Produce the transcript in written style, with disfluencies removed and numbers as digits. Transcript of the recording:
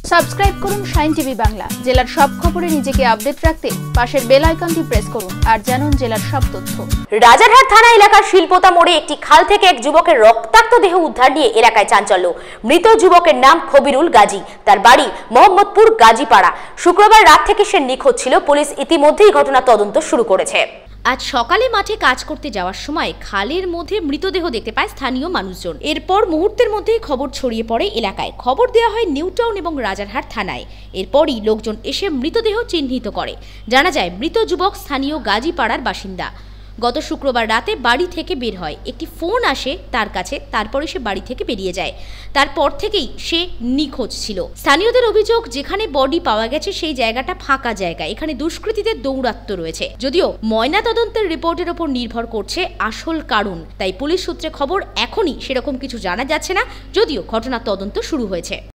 Subscribe করুন shine TV Bangla. জেলার সব খবরে নিজেকে আপডেট রাখতে পাশের বেল আইকনটি প্রেস করুন আর জানুন জেলার সব তথ্য। রাজারহাট থানা এলাকার শিল্পতা মোড়ে একটি খাল থেকে এক যুবকের রক্তাক্ত দেহ উদ্ধার নিয়ে এলাকায় চাঞ্চল্য। মৃত যুবকের নাম খবিরুল গাজী, তার বাড়ি মোহাম্মদপুর গাজীপাড়া। শুক্রবার রাত থেকে সে নিখোঁজ ছিল। পুলিশ ইতিমধ্যেই ঘটনা তদন্ত শুরু করেছে। আজ সকালে মাঠে কাজ করতে যাওয়ার সময় খালের মধ্যে মৃতদেহ দেখতে পায় স্থানীয় মানুষজন। এরপর মুহূর্তের মধ্যেই খবর ছড়িয়ে পড়ে এলাকায়। খবর দেওয়া হয় নিউ টাউন এবং রাজারহাট থানায়। এরপরই লোকজন এসে মৃতদেহ চিহ্নিত করে। জানা যায় মৃত যুবক স্থানীয় গাজীপাড়ার বাসিন্দা। গত শুক্রবার রাতে বাড়ি থেকে বের হয়, একটি ফোন আসে তার কাছে, তারপরে সে বাড়ি থেকে বেরিয়ে যায়। তারপর থেকেই সে নিখোঁজ ছিল। স্থানীয়দের অভিযোগ, যেখানে বডি পাওয়া গেছে সেই জায়গাটা ফাঁকা জায়গা, এখানে দুষ্কৃতীদের দৌরাত্ম্য রয়েছে। যদিও ময়না তদন্তের রিপোর্টের ওপর নির্ভর করছে আসল কারণ, তাই পুলিশ সূত্রে খবর এখনই সেরকম কিছু জানা যাচ্ছে না, যদিও ঘটনার তদন্ত শুরু হয়েছে।